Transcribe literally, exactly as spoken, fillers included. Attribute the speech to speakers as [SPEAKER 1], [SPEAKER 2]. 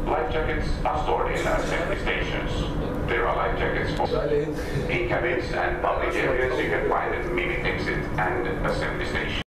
[SPEAKER 1] Life jackets are stored in assembly stations. There are life jackets for in cabins and public areas. You can find a mimic exit and assembly station.